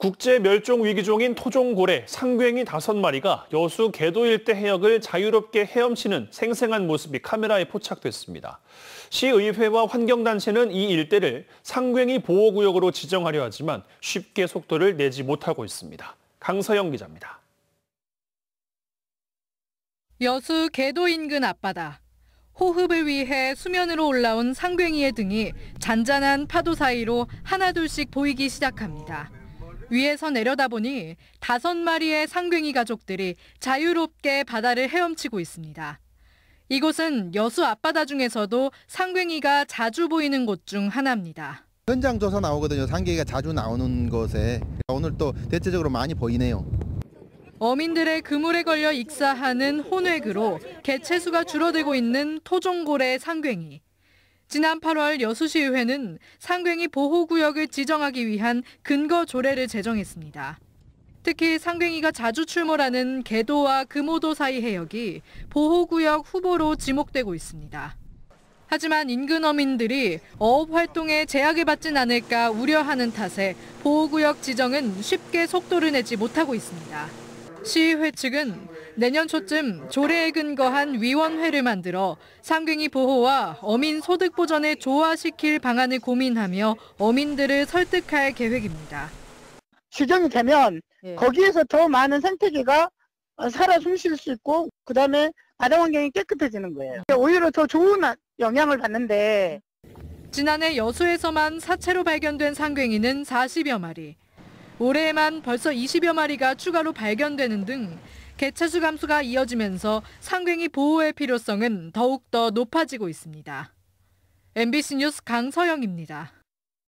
국제 멸종 위기종인 토종고래, 상괭이 5마리가 여수 개도 일대 해역을 자유롭게 헤엄치는 생생한 모습이 카메라에 포착됐습니다. 시의회와 환경단체는 이 일대를 상괭이 보호구역으로 지정하려 하지만 쉽게 속도를 내지 못하고 있습니다. 강서영 기자입니다. 여수 개도 인근 앞바다. 호흡을 위해 수면으로 올라온 상괭이의 등이 잔잔한 파도 사이로 하나둘씩 보이기 시작합니다. 위에서 내려다보니 5마리의 상괭이 가족들이 자유롭게 바다를 헤엄치고 있습니다. 이곳은 여수 앞바다 중에서도 상괭이가 자주 보이는 곳 중 하나입니다. 현장 조사 나오거든요. 상괭이가 자주 나오는 곳에. 오늘 또 대체적으로 많이 보이네요. 어민들의 그물에 걸려 익사하는 혼획으로 개체수가 줄어들고 있는 토종고래 상괭이. 지난 8월 여수시의회는 상괭이 보호구역을 지정하기 위한 근거 조례를 제정했습니다. 특히 상괭이가 자주 출몰하는 개도와 금오도 사이 해역이 보호구역 후보로 지목되고 있습니다. 하지만 인근 어민들이 어업 활동에 제약을 받진 않을까 우려하는 탓에 보호구역 지정은 쉽게 속도를 내지 못하고 있습니다. 시의회 측은 내년 초쯤 조례에 근거한 위원회를 만들어 상괭이 보호와 어민 소득 보전을 조화시킬 방안을 고민하며 어민들을 설득할 계획입니다. 지정이 되면 거기에서 더 많은 생태계가 살아 숨쉴 수 있고 그다음에 바다 환경이 깨끗해지는 거예요. 오히려 더 좋은 영향을 받는데. 지난해 여수에서만 사체로 발견된 상괭이는 40여 마리. 올해에만 벌써 20여 마리가 추가로 발견되는 등 개체수 감소가 이어지면서 상괭이 보호의 필요성은 더욱더 높아지고 있습니다. MBC 뉴스 강서영입니다.